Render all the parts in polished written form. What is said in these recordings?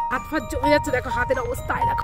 হাত ফাত জমে যাচ্ছে, দেখো হাতের অবস্থায় দেখো।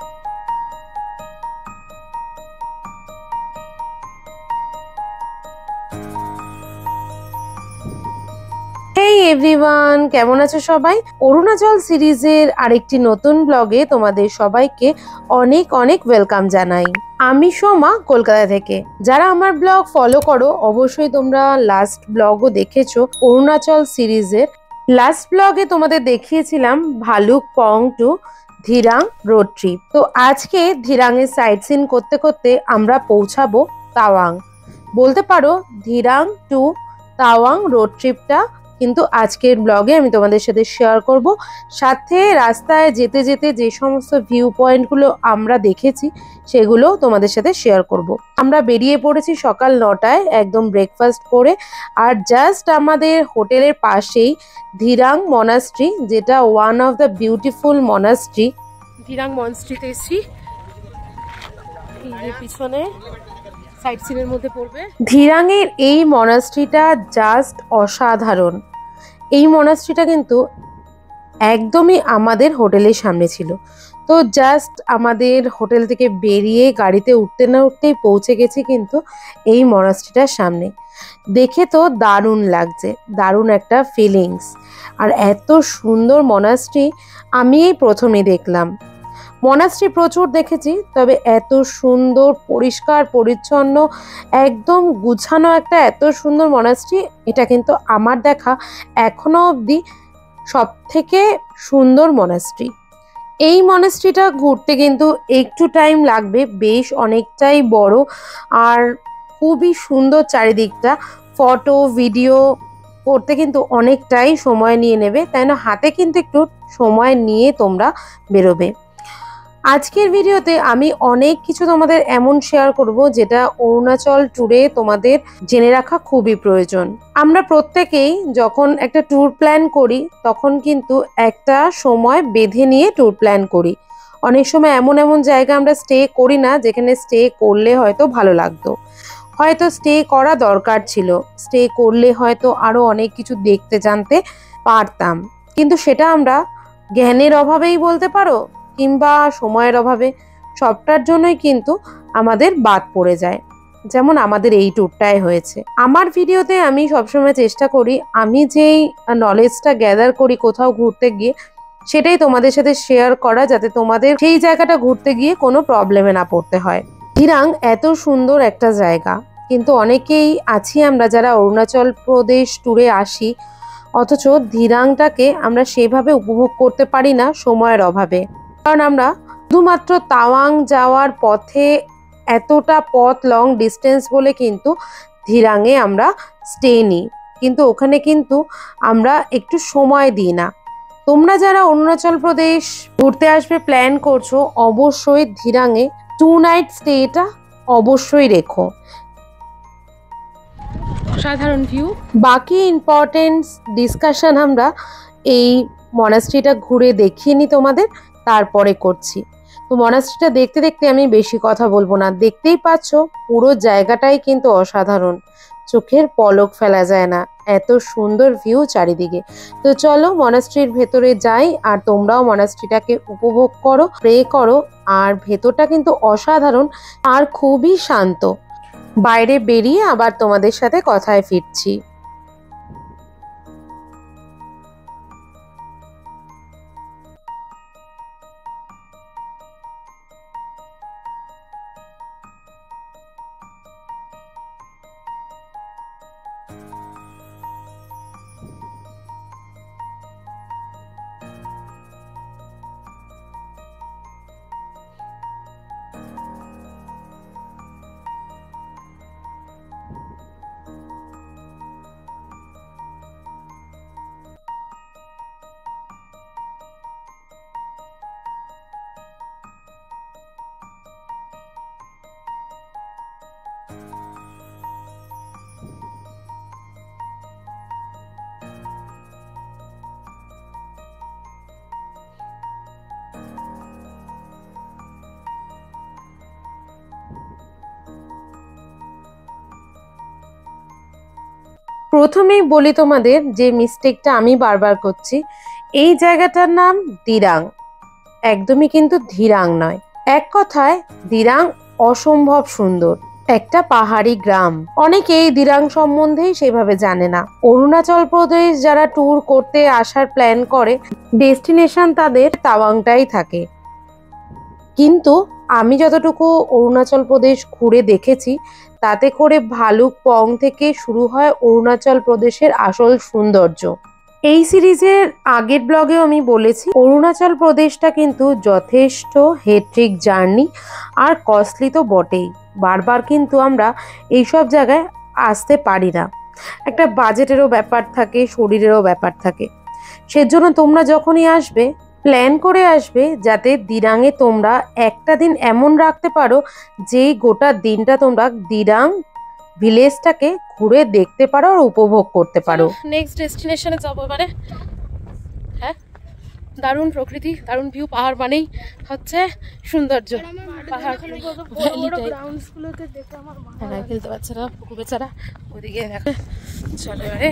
হেই এভরিওয়ান, কেমন আছো সবাই? অরুণাচল সিরিজের আরেকটি নতুন ব্লগে তোমাদের সবাইকে অনেক অনেক ওয়েলকাম জানাই। আমি সোমা, কলকাতা থেকে। যারা আমার ব্লগ ফলো করো অবশ্যই তোমরা লাস্ট ব্লগও দেখেছো অরুণাচল সিরিজের। লাস্ট ব্লগে তোমাদের দেখিয়েছিলাম Bhalukpong to Dirang road trip. তো আজকে ধিরাংয়ের সাইট সিন করতে করতে আমরা পৌঁছাবো তাওয়াং। বলতে পারো ধিরাং টু তাওয়াং রোড ট্রিপটা কিন্তু আজকের ব্লগে আমি তোমাদের সাথে শেয়ার করব। সাথে রাস্তায় যেতে যেতে যে সমস্ত ভিউ পয়েন্টগুলো আমরা দেখেছি সেগুলো তোমাদের সাথে শেয়ার করব। আমরা বেরিয়ে পড়েছি সকাল 9টায় একদম ব্রেকফাস্ট করে। আর জাস্ট আমাদের হোটেলের পাশেই ধিরাং মনাস্ট্রি, যেটা one of the beautiful monastery. Dirang মনাস্ট্রিতে এসেছি, এই যে পিছনে সাইট সিনের মধ্যে পড়বে। ধিরাংয়ের এই মনাস্ট্রিটা জাস্ট অসাধারণ। এই মনাস্ট্রিটা কিন্তু একদমই আমাদের হোটেলের সামনে ছিল। তো জাস্ট আমাদের হোটেল থেকে বেরিয়ে গাড়িতে উঠতে না উঠতেই পৌঁছে গেছি কিন্তু এই মনাস্ট্রিটার সামনে। দেখে তো দারুণ লাগছে, দারুণ একটা ফিলিংস। আর এত সুন্দর মনাস্ট্রি আমি এই প্রথমে দেখলাম। মনাস্ট্রি প্রচুর দেখেছি, তবে এত সুন্দর পরিষ্কার পরিচ্ছন্ন একদম গুছানো একটা এত সুন্দর মনাস্ট্রি এটা কিন্তু আমার দেখা এখনো অবধি সব থেকে সুন্দর মনাস্ট্রি। এই মনাস্ট্রিটা ঘুরতে কিন্তু একটু টাইম লাগবে, বেশ অনেকটাই বড় আর খুবই সুন্দর চারিদিকটা। ফটো ভিডিও করতে কিন্তু অনেকটাই সময় নিয়ে নেবে, তাই না? হাতে কিন্তু একটু সময় নিয়ে তোমরা বেরোবে। আজকের ভিডিওতে আমি অনেক কিছু তোমাদের এমন শেয়ার করব যেটা অরুণাচল ট্যুরে তোমাদের জেনে রাখা খুবই প্রয়োজন। আমরা প্রত্যেকেই যখন একটা ট্যুর প্ল্যান করি তখন কিন্তু একটা সময় বেঁধে নিয়ে ট্যুর প্ল্যান করি। অনেক সময় এমন এমন জায়গা আমরা স্টে করি না যেখানে স্টে করলে হয়তো ভালো লাগতো, হয়তো স্টে করা দরকার ছিল, স্টে করলে হয়তো আরো অনেক কিছু দেখতে জানতে পারতাম, কিন্তু সেটা আমরা জ্ঞানের অভাবেই বলতে পারো কিংবা সময়ের অভাবে, সবটার জন্যই কিন্তু আমাদের বাদ পড়ে যায়। যেমন আমাদের এই ট্যুরটাই হয়েছে। আমার ভিডিওতে আমি সবসময় চেষ্টা করি আমি যেই নলেজটা গ্যাদার করি কোথাও ঘুরতে গিয়ে সেটাই তোমাদের সাথে শেয়ার করা, যাতে তোমাদের সেই জায়গাটা ঘুরতে গিয়ে কোনো প্রবলেমে না পড়তে হয়। ধিরাং এত সুন্দর একটা জায়গা, কিন্তু অনেকেই আছি আমরা যারা অরুণাচল প্রদেশ ট্যুরে আসি, অথচ ধিরাংটাকে আমরা সেভাবে উপভোগ করতে পারি না সময়ের অভাবে। কারণ আমরা শুধুমাত্র তাওয়াং যাওয়ার পথে এতটা পথ লং ডিস্টেন্স বলে কিন্তু ধিরাংয়ে আমরা স্টে নিই, কিন্তু ওখানে কিন্তু আমরা একটু সময় দিই না। তোমরা যারা অরুণাচল প্রদেশ ঘুরতে আসবে প্ল্যান করছো অবশ্যই ধিরাংয়ে 2 নাইট স্টেটা অবশ্যই রেখো। সাধারণ ভিউ, বাকি ইম্পর্টেন্ট ডিসকাশন আমরা এই মনাস্ট্রিটা ঘুরে দেখিয়ে নি তোমাদের, তারপরে করছি। তো মনাস্ট্রিটা দেখতে দেখতে আমি বেশি কথা বলবো না, দেখতেই পাচ্ছ পুরো জায়গাটাই কিন্তু অসাধারণ, চোখের পলক ফেলা যায় না, এত সুন্দর ভিউ চারিদিকে। তো চলো মনাস্ট্রির ভেতরে যাই আর তোমরাও মনাস্ট্রিটাকে উপভোগ করো, প্রে করো। আর ভেতরটা কিন্তু অসাধারণ আর খুবই শান্ত। বাইরে বেরিয়ে আবার তোমাদের সাথে কথায় ফিরছি। প্রথমেই বলি তোমাদের যে মিস্টেকটা আমি বারবার করছি, এই জায়গাটার নাম দিরাং। একদমই কিন্তু দিরাং নয়। এক কথায় দিরাং অসম্ভব সুন্দর একটা পাহাড়ি গ্রাম। অনেকেই দিরাং সম্বন্ধেই সেভাবে জানে না। অরুণাচল প্রদেশ যারা ট্যুর করতে আসার প্ল্যান করে, ডেস্টিনেশন তাদের তাওয়াংটাই থাকে। কিন্তু আমি যতটুকু অরুণাচল প্রদেশ ঘুরে দেখেছি, তাতে করে ভালুকপং থেকে শুরু হয় অরুণাচল প্রদেশের আসল সৌন্দর্য। এই সিরিজের আগের ব্লগেও আমি বলেছি, অরুণাচল প্রদেশটা কিন্তু যথেষ্ট হেট্রিক জার্নি আর কস্টলি তো বটেই। বারবার কিন্তু আমরা এইসব জায়গায় আসতে পারি না, একটা বাজেটেরও ব্যাপার থাকে, শরীরেরও ব্যাপার থাকে। সেজন্য তোমরা যখনই আসবে প্ল্যান করে আসবে, যাতে দিরাঙে তোমরা একটা দিন এমন রাখতে পারো যেই গোটা দিনটা তোমরা দিরাং ভিলেজটাকে ঘুরে দেখতে পারো আর উপভোগ করতে পারো। নেক্সট ডেস্টিনেশনে যাবো এবারে। হ্যাঁ, দারুণ প্রকৃতি, দারুণ ভিউ। পাহাড় মানেই হচ্ছে সৌন্দর্য। পাহাড় খেলতে পারছে না পুকুর বেচারা, ওদিকে দেখো। চলো এবারে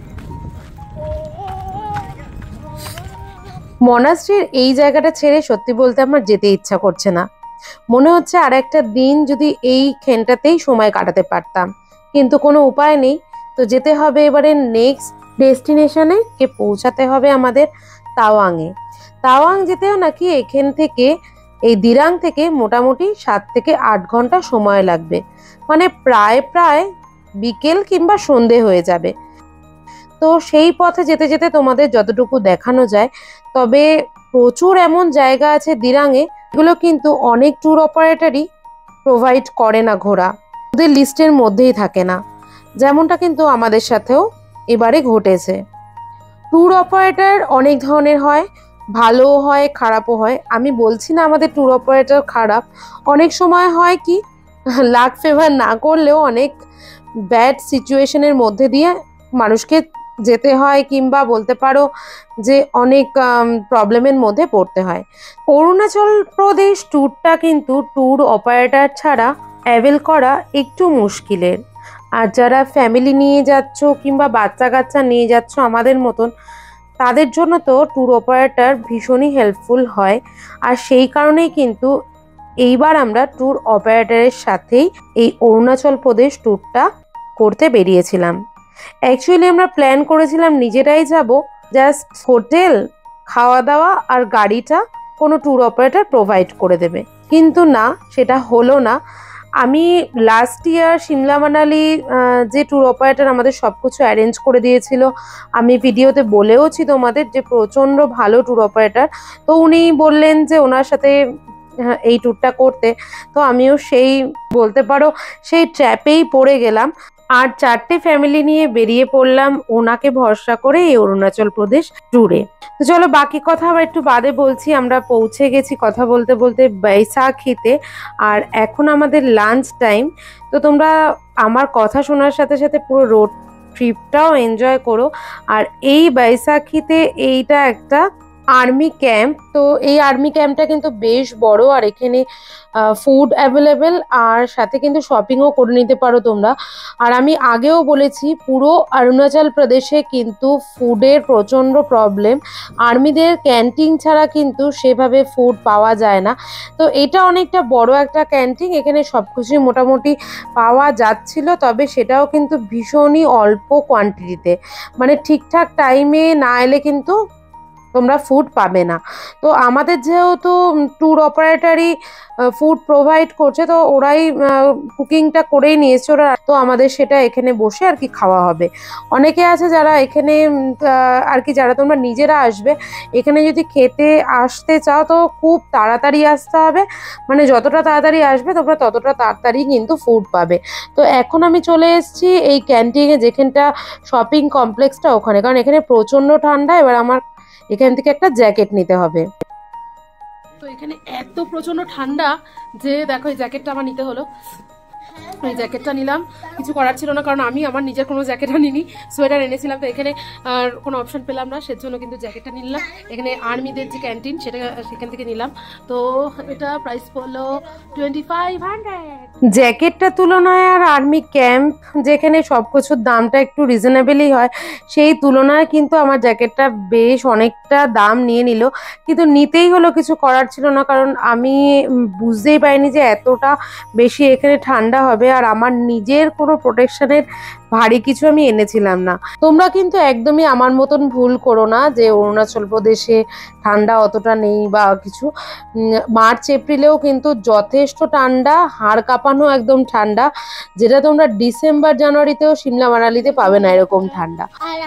মনাস্ট্রির এই জায়গাটা ছেড়ে সত্যি বলতে আমার যেতে ইচ্ছা করছে না। মনে হচ্ছে আর একটা দিন যদি এই খেনটাতেই সময় কাটাতে পারতাম, কিন্তু কোনো উপায় নেই। তো যেতে হবে এবারে নেক্সট ডেস্টিনেশনে, কে পৌঁছাতে হবে আমাদের তাওয়াংয়ে। তাওয়াং যেতেও নাকি এখান থেকে, এই দিরাং থেকে মোটামুটি 7 থেকে 8 ঘন্টা সময় লাগবে। মানে প্রায় বিকেল কিংবা সন্ধে হয়ে যাবে। তো সেই পথে যেতে যেতে তোমাদের যতটুকু দেখানো যায়, তবে প্রচুর এমন জায়গা আছে দিরাঙে, এগুলো কিন্তু অনেক ট্যুর অপারেটরই প্রোভাইড করে না, ঘোরা ওদের লিস্টের মধ্যেই থাকে না, যেমনটা কিন্তু আমাদের সাথেও এবারে ঘটেছে। ট্যুর অপারেটর অনেক ধরনের হয়, ভালোও হয় খারাপও হয়। আমি বলছি না আমাদের ট্যুর অপারেটর খারাপ, অনেক সময় হয় কি লাক ফেভার না করলেও অনেক ব্যাড সিচুয়েশনের মধ্যে দিয়ে মানুষকে যেতে হয়, কিংবা বলতে পারো যে অনেক প্রবলেমের মধ্যে পড়তে হয়। অরুণাচল প্রদেশ ট্যুরটা কিন্তু ট্যুর অপারেটর ছাড়া অ্যাভেল করা একটু মুশকিলের। আর যারা ফ্যামিলি নিয়ে যাচ্ছ কিংবা বাচ্চা কাচ্চা নিয়ে যাচ্ছ আমাদের মতন, তাদের জন্য তো ট্যুর অপারেটর ভীষণই হেল্পফুল হয়। আর সেই কারণেই কিন্তু এইবার আমরা ট্যুর অপারেটরের সাথেই এই অরুণাচল প্রদেশ ট্যুরটা করতে বেরিয়েছিলাম। অ্যাকচুয়ালি আমরা প্ল্যান করেছিলাম নিজেরাই যাব, জাস্ট হোটেল, খাওয়া দাওয়া আর গাড়িটা কোনো ট্যুর অপারেটর প্রোভাইড করে দেবে, কিন্তু না, সেটা হলো না। আমি লাস্ট ইয়ার সিমলা মানালি যে ট্যুর অপারেটর আমাদের সব কিছু অ্যারেঞ্জ করে দিয়েছিল, আমি ভিডিওতে বলেওছি তোমাদের যে প্রচণ্ড ভালো ট্যুর অপারেটর। তো উনি বললেন যে ওনার সাথে এই ট্যুরটা করতে। তো আমিও সেই বলতে পারো সেই ট্র্যাপেই পড়ে গেলাম, আর 4টে ফ্যামিলি নিয়ে বেরিয়ে পড়লাম ওনাকে ভরসা করে এই অরুণাচল প্রদেশ ট্যুরে। তো চলো বাকি কথা আবার একটু বাদে বলছি। আমরা পৌঁছে গেছি কথা বলতে বলতে বৈশাখীতে, আর এখন আমাদের লাঞ্চ টাইম। তো তোমরা আমার কথা শোনার সাথে সাথে পুরো রোড ট্রিপটাও এনজয় করো। আর এই বৈশাখীতে এইটা একটা আর্মি ক্যাম্প। তো এই আর্মি ক্যাম্পটা কিন্তু বেশ বড়, আর এখানে ফুড অ্যাভেলেবেল, আর সাথে কিন্তু শপিংও করে নিতে পারো তোমরা। আর আমি আগেও বলেছি, পুরো অরুণাচল প্রদেশে কিন্তু ফুডের প্রচণ্ড প্রবলেম। আর্মিদের ক্যান্টিন ছাড়া কিন্তু সেভাবে ফুড পাওয়া যায় না। তো এটা অনেকটা বড় একটা ক্যান্টিন, এখানে সব কিছুই মোটামুটি পাওয়া যাচ্ছিল, তবে সেটাও কিন্তু ভীষণই অল্প কোয়ান্টিটিতে। মানে ঠিকঠাক টাইমে না এলে কিন্তু তোমরা ফুড পাবে না। তো আমাদের যেহেতু ট্যুর অপারেটরই ফুড প্রোভাইড করছে, তো ওরাই কুকিংটা করেই নিয়েছে ওরা। তো আমাদের সেটা এখানে বসে আর কি খাওয়া হবে। অনেকে আছে যারা এখানে আর কি, যারা তোমরা নিজেরা আসবে এখানে যদি খেতে আসতে চাও, তো খুব তাড়াতাড়ি আসতে হবে। মানে যতটা তাড়াতাড়ি আসবে তোমরা ততটা তাড়াতাড়ি কিন্তু ফুড পাবে। তো এখন আমি চলে এসেছি এই ক্যান্টিনে, যেখানটা শপিং কমপ্লেক্সটা ওখানে, কারণ এখানে প্রচণ্ড ঠান্ডা। এবার আমার এখান থেকে একটা জ্যাকেট নিতে হবে। তো এখানে এত প্রচন্ড ঠান্ডা যে দেখো এই জ্যাকেটটা আমার নিতে হলো। এই জ্যাকেটটা নিলাম, কিছু করার ছিল না কারণ আমি আমার নিজের কোনো জ্যাকেট আনিনি, সোয়েটার এনেছিলাম। তো এখানে আর কোনো অপশন পেলাম না, সেজন্য কিন্তু জ্যাকেটটা নিলাম। এখানে আর্মিদের যে ক্যান্টিন সেখান থেকে নিলাম। তো এটা প্রাইস পড়লো 2500। জ্যাকেটটার তুলনায় আর আর্মি ক্যাম্প যেখানে সবকিছুর দামটা একটু রিজনেবলই হয়, সেই তুলনায় কিন্তু আমার জ্যাকেটটা বেশ অনেকটা দাম নিয়ে নিল। কিন্তু নিতেই হলো, কিছু করার ছিল না, কারণ আমি বুঝতেই পারিনি যে এতটা বেশি এখানে ঠান্ডা হবে। আর আমার নিজের কোনো প্রোটেকশনের ভারী কিছু আমি এনেছিলাম না। তোমরা কিন্তু একদমই আমার মতন ভুল করো না যে অরুণাচল প্রদেশে ঠান্ডা অতটা নেই বা কিছু। মার্চ এপ্রিলেও কিন্তু যথেষ্ট ঠান্ডা, হাড় কাঁপানো একদম ঠান্ডা, যেটা তোমরা ডিসেম্বর জানুয়ারিতেও সিমলা মানালিতে পাবে না এরকম ঠান্ডা।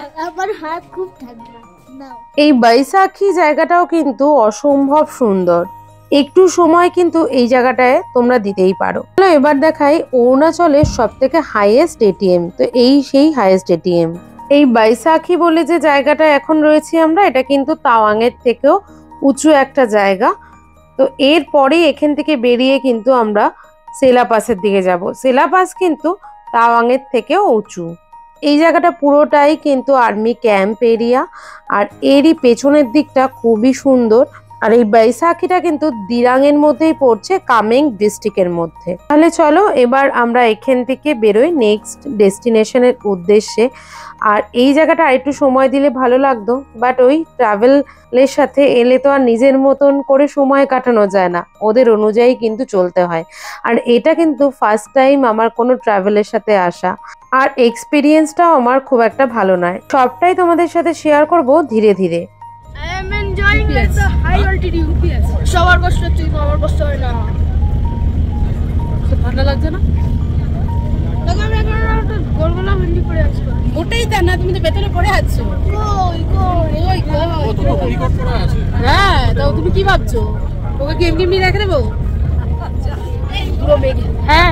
এই বৈশাখী জায়গাটাও কিন্তু অসম্ভব সুন্দর। একটু সময় কিন্তু এই জায়গাটায় তোমরা দিতেই পারো। চলো এবার দেখাই অরুণাচলের সব থেকে হাইয়েস্ট এটিএম। তো এই সেই হাইয়েস্ট এটিএম, এই বৈশাখী বলে যে জায়গাটা এখন রয়েছি আমরা, এটা কিন্তু তাওয়াং এর থেকেও উঁচু একটা জায়গা। তো এরপরে এখান থেকে বেরিয়ে কিন্তু আমরা সেলা পাসের দিকে যাব। সেলা পাস কিন্তু তাওয়াং এর থেকেও উঁচু। এই জায়গাটা পুরোটাই কিন্তু আর্মি ক্যাম্প এরিয়া, আর এরই পেছনের দিকটা খুবই সুন্দর। আর এই বৈশাখীটা কিন্তু দিরাং এর মধ্যেই পড়ছে, কামেং ডিস্ট্রিক্টের মধ্যে। তাহলে চলো এবার আমরা এখান থেকে বেরোই নেক্সট ডেস্টিনেশনের উদ্দেশ্যে। আর এই জায়গাটা আরেকটু সময় দিলে ভালো লাগতো, বাট ওই ট্রাভেলের সাথে এলে তো আর নিজের মতন করে সময় কাটানো যায় না, ওদের অনুযায়ী কিন্তু চলতে হয়। আর এটা কিন্তু ফার্স্ট টাইম আমার কোনো ট্রাভেলের সাথে আসা, আর এক্সপিরিয়েন্সটাও আমার খুব একটা ভালো নয়। সবটাই তোমাদের সাথে শেয়ার করব ধীরে ধীরে। I am enjoying the high altitude. সবার কষ্ট হচ্ছে, আমার কষ্ট হয় না। ঠান্ডা লাগছে না? দেখো আমি এখন একটা গোলগোলা ভেন্ডি পড়ে আছি। ওটাই তা না, তুমি তো ভেতরে পড়ে আছো। কই কই ওই হ্যাঁ, তো তুমি কি ভাবছো? ওকে কি এমনি রেখে দেবো? পুরো মেঘ, হ্যাঁ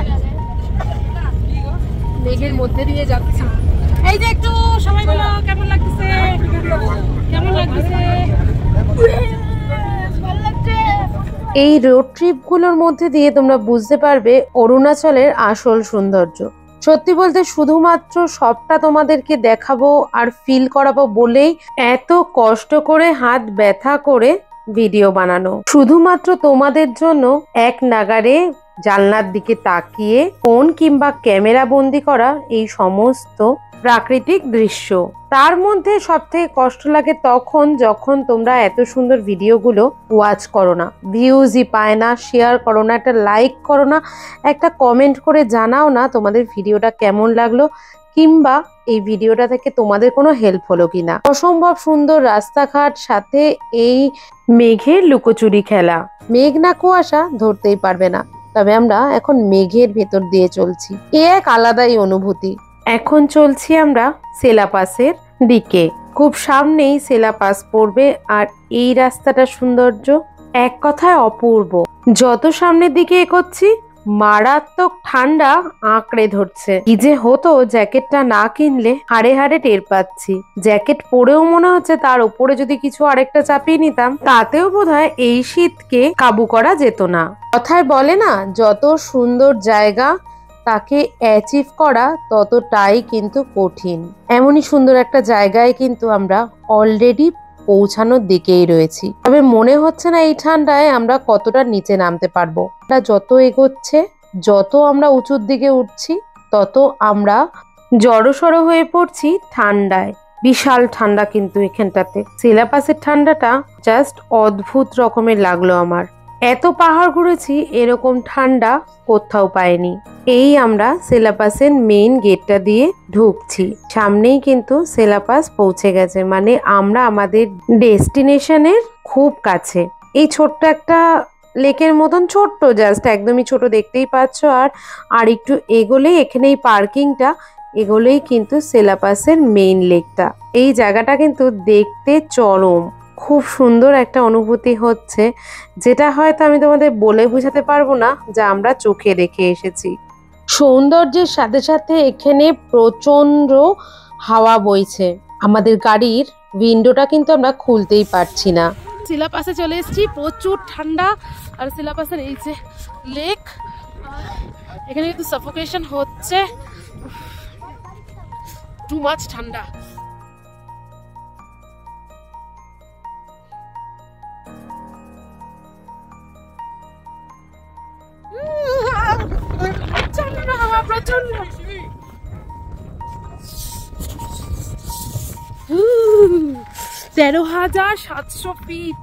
মেঘের মধ্যে দিয়ে যাচ্ছি। এই যে একটু সবাই বলো কেমন লাগতেছে, কেমন লাগতেছে? এই রোড ট্রিপগুলোর মধ্যে দিয়ে তোমরা বুঝতে পারবে অরুণাচলের আসল সৌন্দর্য। সত্যি বলতে শুধুমাত্র সবটা তোমাদেরকে দেখাবো আর ফিল করাবো বলেই এত কষ্ট করে হাত ব্যথা করে ভিডিও বানানো, শুধুমাত্র তোমাদের জন্য এক নাগারে জানলার দিকে তাকিয়ে ফোন কিংবা ক্যামেরা বন্দি করা এই সমস্ত প্রাকৃতিক দৃশ্য। তার মধ্যে সবথেকে কষ্ট লাগে তখন যখন তোমরা এত সুন্দর ভিডিওগুলো ওয়াচ করো না, ভিউজই পায় না, শেয়ার করো না, একটা লাইক করো না, একটা কমেন্ট করে জানাও না তোমাদের ভিডিওটা কেমন লাগলো, কিংবা এই ভিডিওটা থেকে তোমাদের কোনো হেল্প হলো কিনা। অসম্ভব সুন্দর রাস্তাঘাট, সাথে এই মেঘের লুকোচুরি খেলা। মেঘ না কুয়াশা ধরতেই পারবে না, তবে আমরা এখন মেঘের ভেতর দিয়ে চলছি, এ এক আলাদাই অনুভূতি। এখন চলছি আমরা সেলা পাসের দিকে, খুব সামনেই সেলা পাস পড়বে। আর এই রাস্তাটা সৌন্দর্য এক কথায় অপূর্ব। যত সামনের দিকে এগোচ্ছি মারাত্মক ঠান্ডা আঁকড়ে ধরছে। কি যে হতো জ্যাকেটটা না কিনলে, হাড়ে হাড়ে টের পাচ্ছি। জ্যাকেট পরেও মনে হচ্ছে তার উপরে যদি কিছু আরেকটা চাপিয়ে নিতাম, তাতেও বোধহয় এই শীতকে কাবু করা যেত না। কথায় বলে না, যত সুন্দর জায়গা তাকে অ্যাচিভ করা ততটাই কিন্তু কঠিন। এমনই সুন্দর একটা জায়গায় কিন্তু আমরা অলরেডি পৌঁছানোর দিকেই রয়েছি। তবে মনে হচ্ছে না এই ঠান্ডায় আমরা কতটা নিচে নামতে পারবো। যত এগোচ্ছে, যত আমরা উঁচুর দিকে উঠছি, তত আমরা জড়সড় হয়ে পড়ছি ঠান্ডায়। বিশাল ঠান্ডা কিন্তু এখানটাতে। সেলা পাসের ঠান্ডাটা জাস্ট অদ্ভুত রকমের লাগলো আমার। এত পাহাড় ঘুরেছি, এরকম ঠান্ডা কোথাও পাইনি। এই আমরা সেলা পাসের মেইন গেটটা দিয়ে ঢুকছি, সামনেই কিন্তু সেলা পাস পৌঁছে গেছে, মানে আমরা আমাদের ডেস্টিনেশনের খুব কাছে। এই ছোট্ট একটা লেকের মতন, ছোট্ট জাস্ট একদমই ছোট দেখতেই পাচ্ছ। আর একটু এগোলেই এখানে এই পার্কিংটা, এগোলেই কিন্তু সেলা পাসের মেইন লেকটা। এই জায়গাটা কিন্তু দেখতে চরম, খুব সুন্দর একটা অনুভূতি হচ্ছে, যেটা হয়তো আমি তোমাদের বলে বোঝাতে পারবো না, যা আমরা চোখে দেখে এসেছি। সৌন্দর্যের সাথে সাথে এখানে প্রচন্ড হাওয়া বইছে। আমাদের গাড়ির উইন্ডোটা কিন্তু আমরা খুলতেই পারছি না। সেলা পাসে চলে এসেছি, প্রচুর ঠান্ডা। আর সেলা পাসের এই যে লেক, এখানে কিন্তু সাফোকেশন হচ্ছে, টু মাচ ঠান্ডা। প্রচন্ড 13,700 ফিট।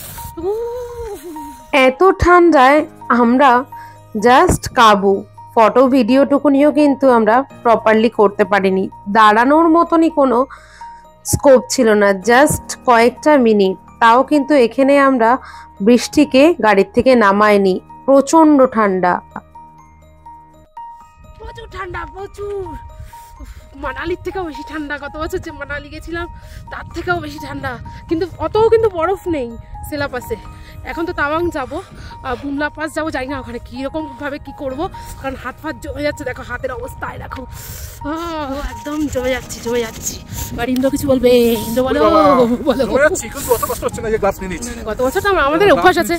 এত ঠান্ডায় আমরা জাস্ট কাবু। ফটো ভিডিওটুকুনিও কিন্তু আমরা প্রপারলি করতে পারিনি, দাঁড়ানোর মতনই কোনো স্কোপ ছিল না, জাস্ট কয়েকটা মিনিট। তাও কিন্তু এখানে আমরা বৃষ্টিকে গাড়ির থেকে নামাইনি, প্রচন্ড ঠান্ডা। প্রচুর ঠান্ডা, প্রচুর। মানালির থেকেও বেশি ঠান্ডা। গত বছর যে মানালি গেছিলাম তার থেকেও বেশি ঠান্ডা, কিন্তু অতও কিন্তু বরফ নেই সেলাপাসে। এখন তো তাওয়াং যাবো, বুমলা পাস যাবো, জানি না ওখানে কীরকম ভাবে কি করব, কারণ হাত ফাত জমে যাচ্ছে। দেখো হাতের অবস্থায়, দেখো একদম জমে যাচ্ছি জমে যাচ্ছি। আর ইন্দ্র কিছু বলবে? ইন্দ্র বলো বলো। গত বছর তো আমাদের অভ্যাস আছে।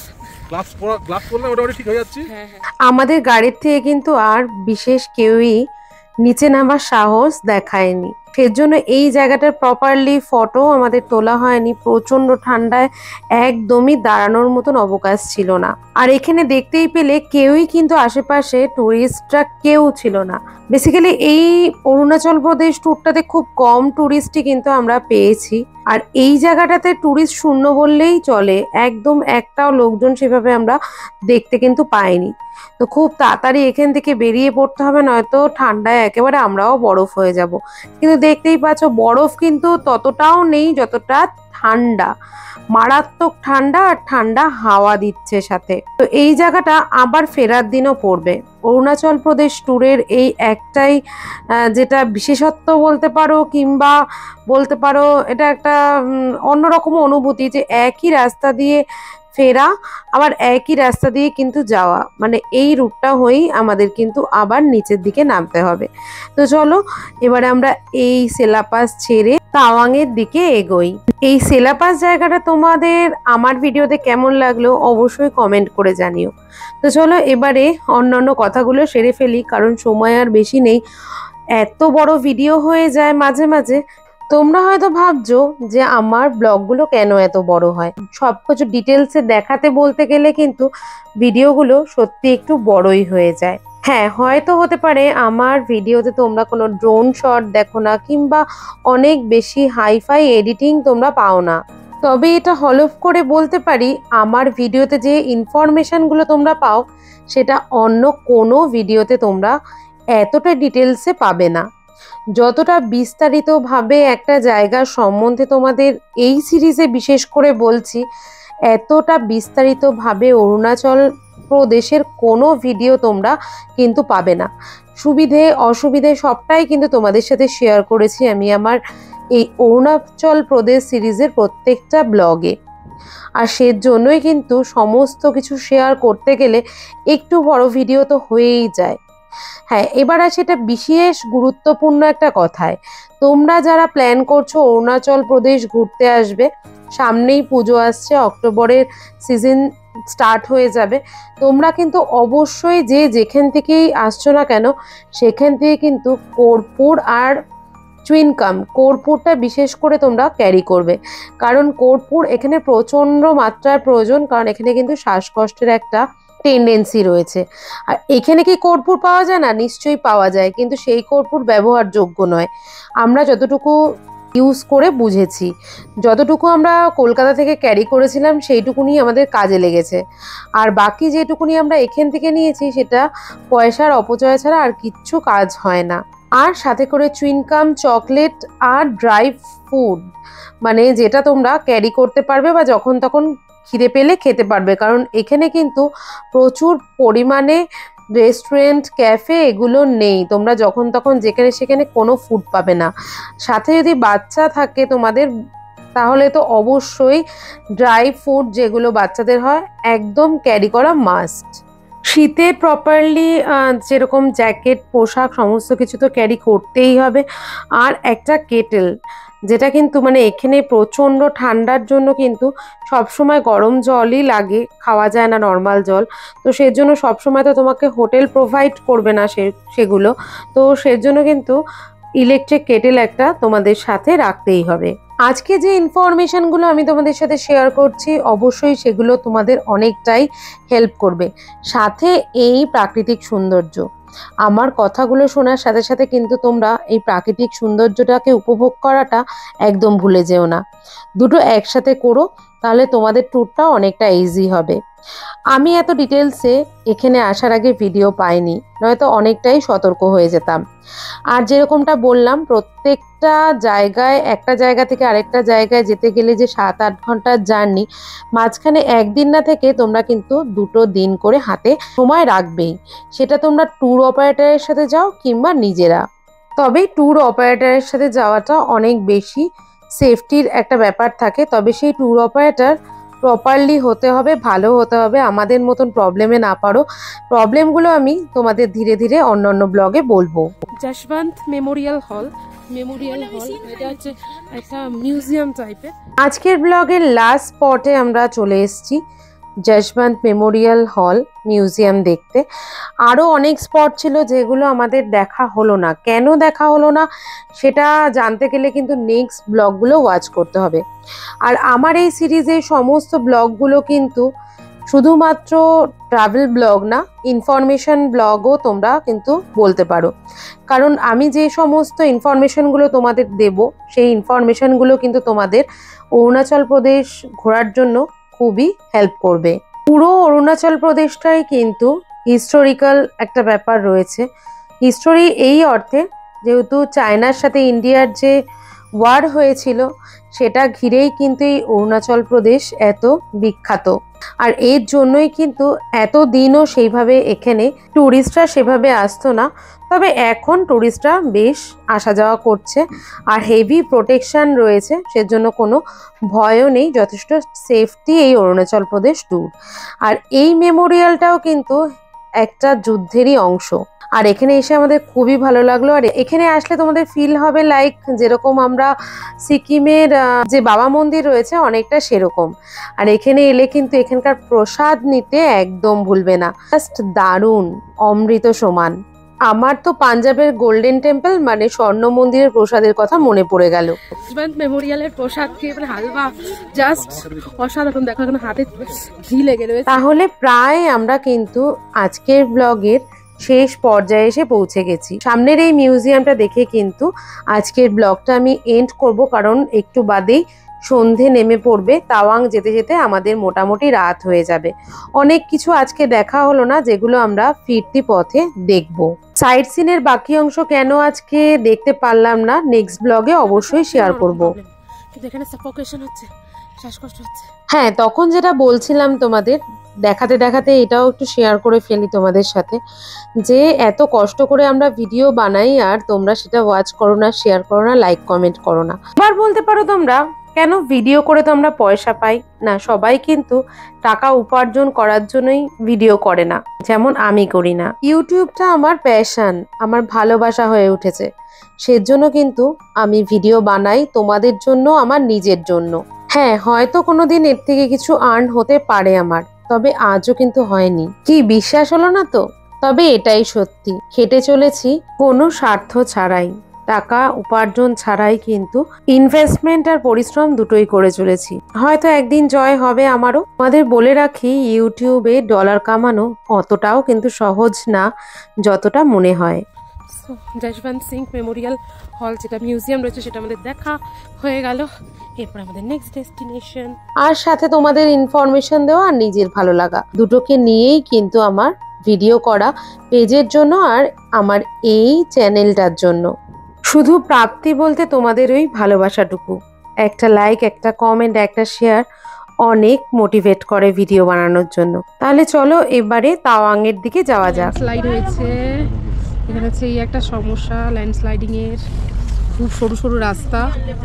আমাদের গাড়ির থেকে কিন্তু আর বিশেষ কেউই নিচে নামার সাহস দেখায়নি, সেজন্য এই জায়গাটার প্রপারলি ফটো আমাদের তোলা হয়নি। প্রচন্ড ঠান্ডায় একদমই দাঁড়ানোর মতন অবকাশ ছিল না। আর এখানে দেখতেই পেলে কেউই কিন্তু আশেপাশে টুরিস্টরা কেউ ছিল না। বেসিক্যালি এই অরুণাচল প্রদেশ ট্যুরটাতে খুব কম টুরিস্টই কিন্তু আমরা পেয়েছি। আর এই জায়গাটাতে টুরিস্ট শূন্য বললেই চলে, একদম একটাও লোকজন সেভাবে আমরা দেখতে কিন্তু পাইনি। তো খুব তাড়াতাড়ি এখান থেকে বেরিয়ে পড়তে হবে, নয়তো ঠান্ডায় একেবারে আমরাও বরফ হয়ে যাব। কিন্তু দেখতেই পাচ্ছ বরফ কিন্তু ততটাও নেই যতটা ঠান্ডা, মারাত্মক ঠান্ডা, আর ঠান্ডা হাওয়া দিচ্ছে সাথে। তো এই জায়গাটা আবার ফেরার দিনও পড়বে। অরুণাচল প্রদেশ ট্যুরের এই একটাই যেটা বিশেষত্ব বলতে পারো, কিংবা বলতে পারো এটা একটা অন্যরকম অনুভূতি, যে একই রাস্তা দিয়ে ফেরা, আবার একই রাস্তা দিয়ে কিন্তু যাওয়া, মানে এই রুটটা হয়েই আমাদের কিন্তু আবার নিচের দিকে নামতে হবে। তো চলো এবারে আমরা এই সেলাপাস ছেড়ে তাওয়াংয়ের দিকে এগোই। এই সেলাপাস জায়গাটা তোমাদের আমার ভিডিওতে কেমন লাগলো অবশ্যই কমেন্ট করে জানিও। তো চলো এবারে অন্যান্য কথাগুলো সেরে ফেলি, কারণ সময় আর বেশি নেই। এত বড় ভিডিও হয়ে যায় মাঝে মাঝে। তোমরা হয়তো ভাবছো যে আমার ব্লগগুলো কেন এত বড় হয়, সবকিছু ডিটেলসে দেখাতে বলতে গেলে কিন্তু ভিডিওগুলো সত্যি একটু বড়ই হয়ে যায়। হ্যাঁ, হয়তো হতে পারে আমার ভিডিওতে তোমরা কোনো ড্রোন শট দেখো না, কিংবা অনেক বেশি হাইফাই এডিটিং তোমরা পাও না। তবে এটা হলফ করে বলতে পারি, আমার ভিডিওতে যে ইনফরমেশনগুলো তোমরা পাও সেটা অন্য কোনো ভিডিওতে তোমরা এতটা ডিটেলসে পাবে না। যতটা বিস্তারিতভাবে একটা জায়গার সম্বন্ধে তোমাদের এই সিরিজে বিশেষ করে বলছি, এতটা বিস্তারিতভাবে অরুণাচল প্রদেশের কোনো ভিডিও তোমরা কিন্তু পাবে না। সুবিধে অসুবিধে সবটাই কিন্তু তোমাদের সাথে শেয়ার করেছি আমি আমার এই অরুণাচল প্রদেশ সিরিজের প্রত্যেকটা ব্লগে। আর সেজন্যই কিন্তু সমস্ত কিছু শেয়ার করতে গেলে একটু বড় ভিডিও তো হয়েই যায়। হ্যাঁ, এবার আছে এটা বিশেষ গুরুত্বপূর্ণ একটা কথায়, তোমরা যারা প্ল্যান করছো অরুণাচল প্রদেশ ঘুরতে আসবে, সামনেই পুজো আসছে, অক্টোবরের সিজন স্টার্ট হয়ে যাবে, তোমরা কিন্তু অবশ্যই যে যেখান থেকেই আসছো না কেন সেখান থেকে কিন্তু কর্পূর আর চুইনকাম, কর্পূরটা বিশেষ করে তোমরা ক্যারি করবে, কারণ কর্পূর এখানে প্রচণ্ড মাত্রার প্রয়োজন, কারণ এখানে কিন্তু শ্বাসকষ্টের একটা টেন্ডেন্সি রয়েছে। আর এখানে কি কর্পূর পাওয়া যায় না? নিশ্চয়ই পাওয়া যায়, কিন্তু সেই কর্পূর ব্যবহারযোগ্য নয়। আমরা যতটুকু ইউজ করে বুঝেছি, যতটুকু আমরা কলকাতা থেকে ক্যারি করেছিলাম সেইটুকুনি আমাদের কাজে লেগেছে, আর বাকি যেটুকুনি আমরা এখান থেকে নিয়েছি সেটা পয়সার অপচয় ছাড়া আর কিচ্ছু কাজ হয় না। আর সাথে করে চুইনকাম, চকলেট আর ড্রাই ফুড, মানে যেটা তোমরা ক্যারি করতে পারবে বা যখন তখন খিদে পেলে খেতে পারবে, কারণ এখানে কিন্তু প্রচুর পরিমাণে রেস্টুরেন্ট, ক্যাফে এগুলো নেই। তোমরা যখন তখন যেখানে সেখানে কোনো ফুড পাবে না। সাথে যদি বাচ্চা থাকে তোমাদের, তাহলে তো অবশ্যই ড্রাই ফুড যেগুলো বাচ্চাদের হয় একদম ক্যারি করা মাস্ট। শীতে প্রপারলি যেরকম জ্যাকেট, পোশাক সমস্ত কিছু তো ক্যারি করতেই হবে। আর একটা কেটেল, যেটা কিন্তু মানে এখানে প্রচণ্ড ঠান্ডার জন্য কিন্তু সবসময় গরম জলই লাগে, খাওয়া যায় না নর্মাল জল। তো সেজন্য সবসময় তো তোমাকে হোটেল প্রোভাইড করবে না সেগুলো, তো সেজন্য কিন্তু ইলেকট্রিক কেটেল একটা তোমাদের সাথে রাখতেই হবে। আজকে যে ইনফরমেশনগুলো আমি তোমাদের সাথে শেয়ার করছি অবশ্যই সেগুলো তোমাদের অনেকটাই হেল্প করবে, সাথে এই প্রাকৃতিক সৌন্দর্য। আমার কথাগুলো শোনার সাথে সাথে কিন্তু তোমরা এই প্রাকৃতিক সৌন্দর্যটাকে উপভোগ করাটা একদম ভুলে যেও না। দুটো একসাথে করো, তাহলে তোমাদের ট্যুরটা অনেকটা ইজি হবে। আমি এত ডিটেলসে এখানে আসার আগে ভিডিও পাইনি, নয়তো অনেকটাই সতর্ক হয়ে যেতাম। আর যেরকমটা বললাম, প্রত্যেকটা জায়গায় একটা জায়গা থেকে আরেকটা জায়গায় যেতে গেলে যে 7-8 ঘন্টার জার্নি, মাঝখানে একদিন না থেকে তোমরা কিন্তু 2 দিন করে হাতে সময় রাখবেই। সেটা তোমরা ট্যুর অপারেটরের সাথে যাও কিংবা নিজেরা। তবে ট্যুর অপারেটরের সাথে যাওয়াটা অনেক বেশি সেফটির একটা ব্যাপার থাকে। তবে সেই ট্যুর অপারেটর প্রপারলি হতে হবে, ভালো হতে হবে, আমাদের মতন প্রবলেমে না পারো। প্রবলেমগুলো আমি তোমাদের ধীরে ধীরে অন্য ব্লগে বলবো। যশবন্ত মেমোরিয়াল হল, এটা হচ্ছে একটা মিউজিয়াম টাইপের। আজকের ব্লগের লাস্ট স্পটে আমরা চলে এসেছি, যশবন্ত মেমোরিয়াল হল মিউজিয়াম দেখতে। আরও অনেক স্পট ছিল যেগুলো আমাদের দেখা হলো না। কেন দেখা হলো না সেটা জানতে গেলে কিন্তু নেক্সট ব্লগগুলো ওয়াচ করতে হবে। আর আমার এই সিরিজের সমস্ত ব্লগগুলো কিন্তু শুধুমাত্র ট্রাভেল ব্লগ না, ইনফরমেশন ব্লগও তোমরা কিন্তু বলতে পারো। কারণ আমি যে সমস্ত ইনফরমেশনগুলো তোমাদের দেব, সেই ইনফরমেশনগুলো কিন্তু তোমাদের অরুণাচল প্রদেশ ঘোরার জন্য খুবই হেল্প করবে। পুরো অরুণাচল প্রদেশটাই কিন্তু হিস্টোরিক্যাল একটা ব্যাপার রয়েছে। হিস্টোরি এই অর্থে, যেহেতু চায়নার সাথে ইন্ডিয়ার যে ওয়ার হয়েছিল সেটা ঘিরেই কিন্তু এই অরুণাচল প্রদেশ এত বিখ্যাত। আর এর জন্যই কিন্তু এতদিনও সেইভাবে এখানে ট্যুরিস্টরা সেভাবে আসতো না। তবে এখন ট্যুরিস্টরা বেশ আসা যাওয়া করছে, আর হেভি প্রোটেকশন রয়েছে, সেজন্য কোনো ভয়ও নেই, যথেষ্ট সেফটি এই অরুণাচল প্রদেশ ট্যুর। আর এই মেমোরিয়ালটাও কিন্তু একটা যুদ্ধেরই অংশ। আর এখানে এসে আমাদের খুবই ভালো লাগলো। আর এখানে আসলে তোমাদের ফিল হবে লাইক যেরকম আমরা সিকিমের যে বাবা মন্দির রয়েছে অনেকটা সেরকম। আর এখানে এলে কিন্তু এখানকার প্রসাদ নিতে একদম ভুলবে না, জাস্ট দারুণ, অমৃত সমান। আমার তো পাঞ্জাবের গোল্ডেন টেম্পল মানে স্বর্ণ মন্দিরের প্রসাদের কথা মনে পড়ে গেল। যশবন্ত মেমোরিয়ালের প্রসাদ খেয়ে মানে হালুয়া জাস্ট অসাধারণ। দেখো এখন হাতে ঘি লেগে রয়েছে। তাহলে প্রায় আমরা কিন্তু আজকের ব্লগের শেষ পর্যায়ে এসে পৌঁছে গেছি। সামনের এই মিউজিয়ামটা দেখে কিন্তু আজকের ব্লগটা আমি এন্ড করব, কারণ একটু বাদেই সন্ধে নেমে পড়বে। তাওয়াং যেতে যেতে আমাদের মোটামুটি রাত হয়ে যাবে। অনেক কিছু আজকে দেখা হলো না, যেগুলো আমরা ফিরতি পথে দেখব। সাইট সিনের বাকি অংশ কেন আজকে দেখতে পারলাম না, নেক্সট ব্লগে অবশ্যই শেয়ার করব। কিন্তু এখানে সাফোকেশন হচ্ছে, শ্বাসকষ্ট হচ্ছে। হ্যাঁ, তখন যেটা বলছিলাম তোমাদের, দেখাতে দেখাতে এটাও একটু শেয়ার করে ফেলি তোমাদের সাথে, যে এত কষ্ট করে আমরা ভিডিও বানাই আর তোমরা সেটা ওয়াচ করো না, শেয়ার করো না, লাইক কমেন্ট করো না। আবার বলতে পারো তোমরা, কেন ভিডিও করে তো আমরা পয়সা পাই না? সবাই কিন্তু টাকা উপার্জন করার জন্যই ভিডিও করে না, যেমন আমি করি না। ইউটিউবটা আমার প্যাশন, আমার ভালোবাসা হয়ে উঠেছে। সেজন্য কিন্তু আমি ভিডিও বানাই তোমাদের জন্য, আমার নিজের জন্য। হ্যাঁ, হয়তো কোনোদিন এর থেকে কিছু আর্ন হতে পারে আমার, তবে আজও কিন্তু হয়নি। কি বিশ্বাস হলো না তো? তবে এটাই সত্যি, খেটে চলেছি কোনো স্বার্থ ছাড়াই, টাকা উপার্জন ছাড়াই কিন্তু ইনভেস্টমেন্ট আর পরিশ্রম দুটোই করে চলেছি। হয়তো একদিন জয় হবে আমারও। আমাদের বলে রাখি, ইউটিউবে ডলার কামানো অতটাও কিন্তু সহজ না যতটা মনে হয়। যশবন্ত সিং মেমোরিয়াল হল যেটা মিউজিয়াম রয়েছে সেটা আমাদের দেখা হয়ে গেল। এরপর আমাদের নেক্সট ডেস্টিনেশন, আর সাথে তোমাদের ইনফরমেশন দেওয়া আর নিজের ভালো লাগা দুটোকে নিয়েই কিন্তু আমার ভিডিও করা, পেজের জন্য আর আমার এই চ্যানেলটার জন্য। শুধু প্রাপ্তি বলতে তোমাদের ওই ভালোবাসাটুকু, একটা লাইক, একটা কমেন্ট, একটা শেয়ার অনেক মোটিভেট করে ভিডিও বানানোর জন্য। তাহলে চলো এবারে তাওয়াংয়ের দিকে যাওয়া যাক। স্লাইড হয়েছে এখানে, হচ্ছে এই একটা সমস্যা ল্যান্ডস্লাইডিং এর। খুব সরু সরু রাস্তা,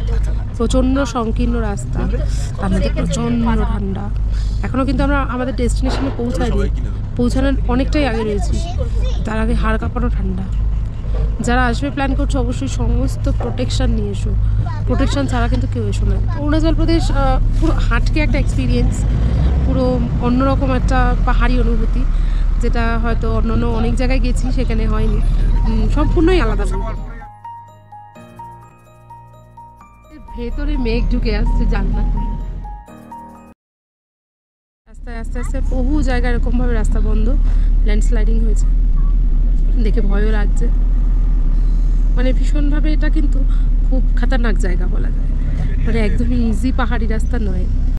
প্রচণ্ড সংকীর্ণ রাস্তা, তার মধ্যে প্রচণ্ড ঠান্ডা। এখনও কিন্তু আমরা আমাদের ডেস্টিনেশনে পৌঁছানোর অনেকটাই আগে রয়েছি, তার আগে হাড় কাঁপানো ঠান্ডা। যারা আসবে প্ল্যান করছো অবশ্যই সমস্ত প্রোটেকশান নিয়ে এসো, প্রোটেকশান ছাড়া কিন্তু কেউ এসো না। অরুণাচল প্রদেশ পুরো হাটকে একটা এক্সপিরিয়েন্স, পুরো অন্যরকম একটা পাহাড়ি অনুভূতি, যেটা হয়তো অন্যান্য অনেক জায়গায় গেছি সেখানে হয়নি, সম্পূর্ণই আলাদা। ভেতরে মেঘ ঢুকে আসছে জানলা। রাস্তায় আস্তে আস্তে বহু জায়গায় এরকমভাবে রাস্তা বন্ধ, ল্যান্ডস্লাইডিং হয়েছে, দেখে ভয়ও লাগছে। মানে ভীষণভাবে এটা কিন্তু খুব খাতারনাক জায়গা বলা যায়, মানে একদমই ইজি পাহাড়ি রাস্তা নয়।